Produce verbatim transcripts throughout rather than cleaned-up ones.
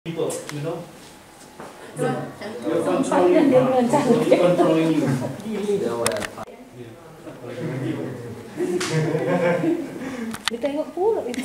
People, you know. You're You're controlling, you're controlling you. Ditengok pula itu.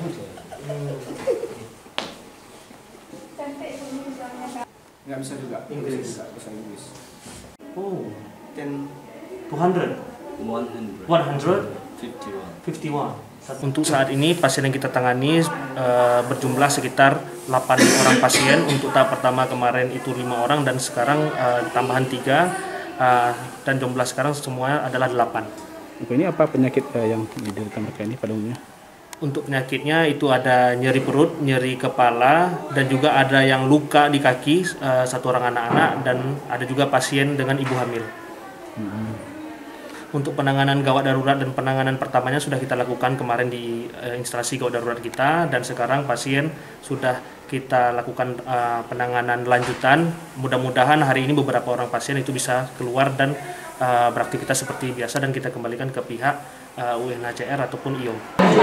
Nggak bisa juga Inggris. nggak bisa Inggris. Oh, Ten two hundred, one hundred one hundred fifty-one. fifty-one. Untuk saat ini pasien yang kita tangani uh, berjumlah sekitar delapan orang pasien. Untuk tahap pertama kemarin itu lima orang dan sekarang uh, tambahan tiga uh, dan jumlah sekarang semua adalah delapan. Ini apa penyakit uh, yang diderita mereka ini pada umumnya? Untuk penyakitnya itu ada nyeri perut, nyeri kepala, dan juga ada yang luka di kaki, uh, satu orang anak-anak, dan ada juga pasien dengan ibu hamil. Hmm. Untuk penanganan gawat darurat dan penanganan pertamanya sudah kita lakukan kemarin di uh, instalasi gawat darurat kita, dan sekarang pasien sudah kita lakukan uh, penanganan lanjutan. Mudah-mudahan hari ini beberapa orang pasien itu bisa keluar dan uh, beraktivitas seperti biasa, dan kita kembalikan ke pihak uh, U N H C R ataupun I O M.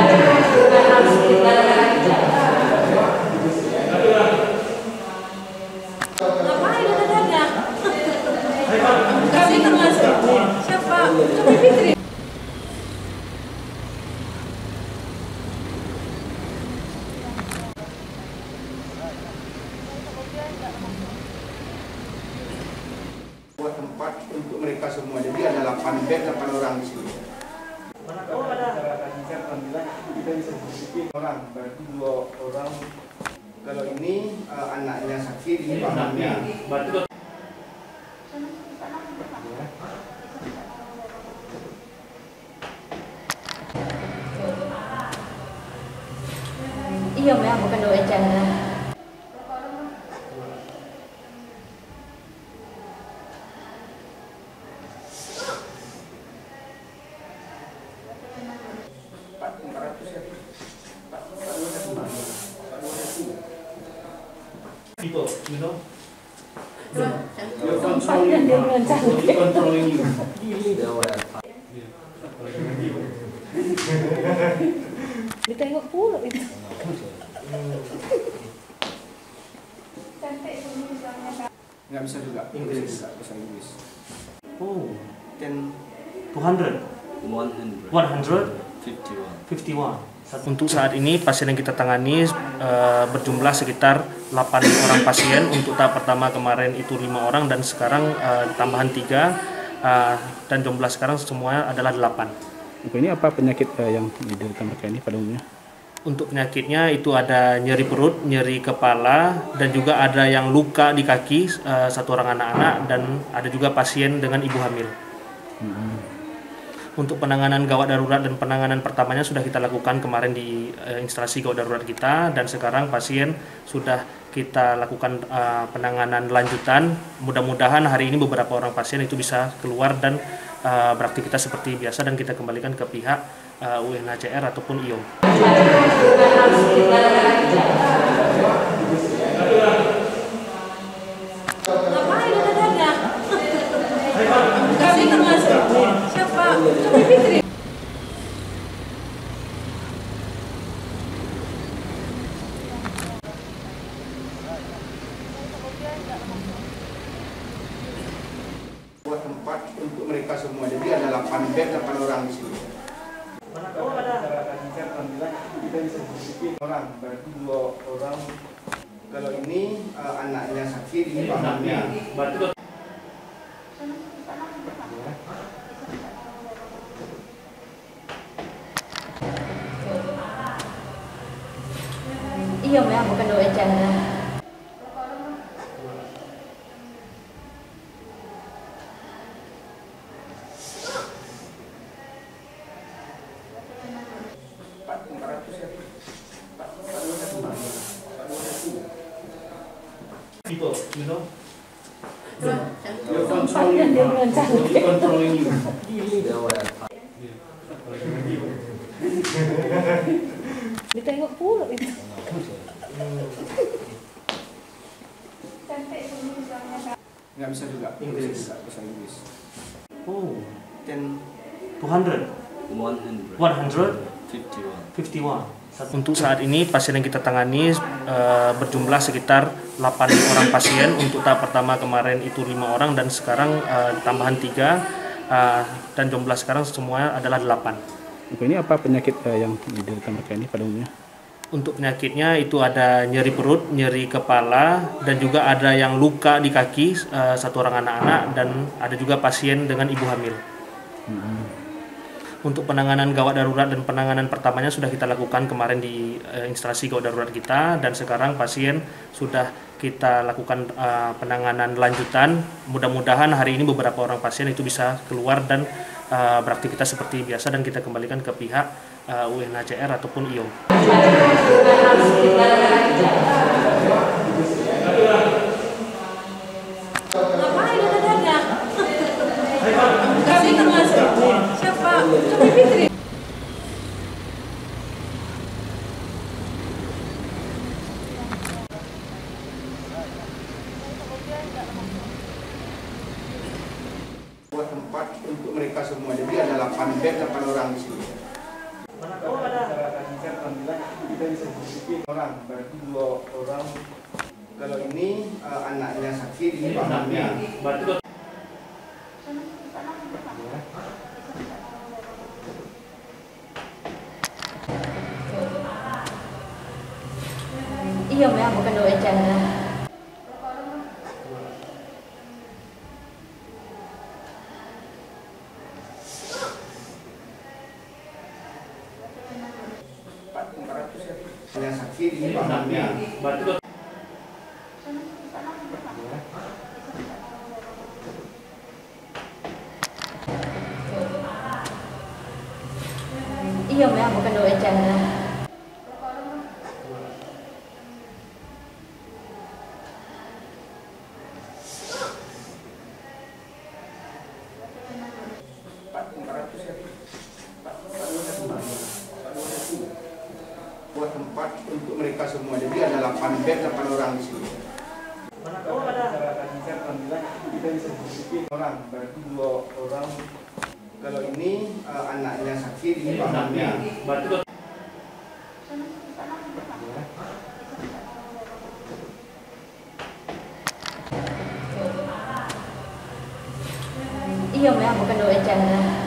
Ngapain ada-adanya? Kami termasuk. Siapa? Coba Fitri. buat tempat untuk mereka semua. Jadi ada delapan bed, delapan orang di sini. Oh, ada. Orang, berarti dua orang. Kalau ini uh, anaknya sakit, ini pamannya. Iya, Mbak, bukan doa acara. People, you know. You're controlling, you're controlling you. Ditengok pula itu. Nggak bisa juga Inggris. nggak bisa Inggris. Oh, Ten two hundred, one hundred one hundred fifty-one. fifty-one. Untuk saat ini pasien yang kita tangani uh, berjumlah sekitar delapan orang pasien. Untuk tahap pertama kemarin itu lima orang dan sekarang uh, tambahan tiga uh, dan jumlah sekarang semua adalah delapan. Ini apa penyakit uh, yang diderita mereka ini pada umumnya? Untuk penyakitnya itu ada nyeri perut, nyeri kepala, dan juga ada yang luka di kaki, uh, satu orang anak-anak, dan ada juga pasien dengan ibu hamil. Hmm. Untuk penanganan gawat darurat dan penanganan pertamanya sudah kita lakukan kemarin di uh, instalasi gawat darurat kita, dan sekarang pasien sudah kita lakukan uh, penanganan lanjutan. Mudah-mudahan hari ini beberapa orang pasien itu bisa keluar dan uh, beraktivitas seperti biasa, dan kita kembalikan ke pihak uh, U N H C R ataupun I O M. Ngapain ada-adanya? Kami termasuk. Siapa? Coba Fitri. buat tempat untuk mereka semua. Jadi ada delapan bed, delapan orang di sini. Oh, ada. Orang, berarti dua orang. Kalau ini uh, anaknya sakit, ini pamannya. Iya, Mbak, bukan doa acara. People, you know. You're controlling, you're controlling you. Ditengok pula itu. Nggak bisa juga Inggris. nggak bisa Inggris. Oh, Ten two hundred, one hundred one hundred fifty-one. fifty-one. Untuk saat ini pasien yang kita tangani uh, berjumlah sekitar delapan orang pasien. Untuk tahap pertama kemarin itu lima orang dan sekarang uh, tambahan tiga uh, dan jumlah sekarang semua adalah delapan. Ini apa penyakit uh, yang diderita mereka ini pada umumnya? Untuk penyakitnya itu ada nyeri perut, nyeri kepala, dan juga ada yang luka di kaki, uh, satu orang anak-anak, dan ada juga pasien dengan ibu hamil. Hmm. Untuk penanganan gawat darurat dan penanganan pertamanya sudah kita lakukan kemarin di uh, instalasi gawat darurat kita, dan sekarang pasien sudah kita lakukan uh, penanganan lanjutan. Mudah-mudahan hari ini beberapa orang pasien itu bisa keluar dan uh, beraktivitas seperti biasa, dan kita kembalikan ke pihak uh, U N H C R ataupun I O M. Ngapain dadah-dadah? Kasih ke Mas. Siapa? Coba Fitri. Buat tempat untuk mereka semua. Jadi ada delapan bed, delapan orang di sini. Oh, ada. Orang, berarti dua orang. Kalau ini uh, anaknya sakit, ini pamannya. Iya, Mel, bukan doa cara. Yang sakit, ini pamannya. Iya, Mel, bukan doa cara. Buat tempat untuk mereka semua. Jadi ada delapan bed, delapan orang di sini. Oh, ada. Orang, berarti dua orang. Kalau ini uh, anaknya sakit, ini pamannya. Iya, Mel, bukan doa cara.